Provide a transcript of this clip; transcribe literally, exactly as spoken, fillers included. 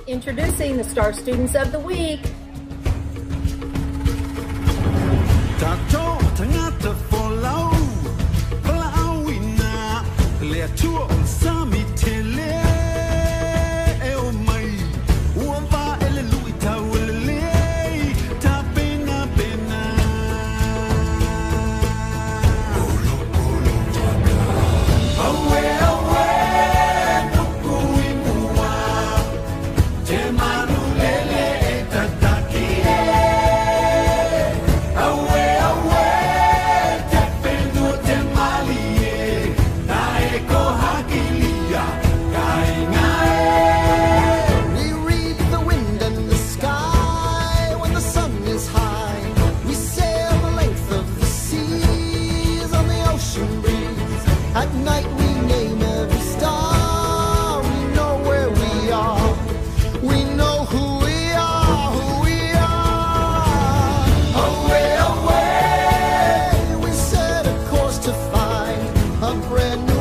Introducing the Star Students of the Week. At night we name every star. We know where we are. We know who we are, who we are. Away, away, we set a course to find a brand new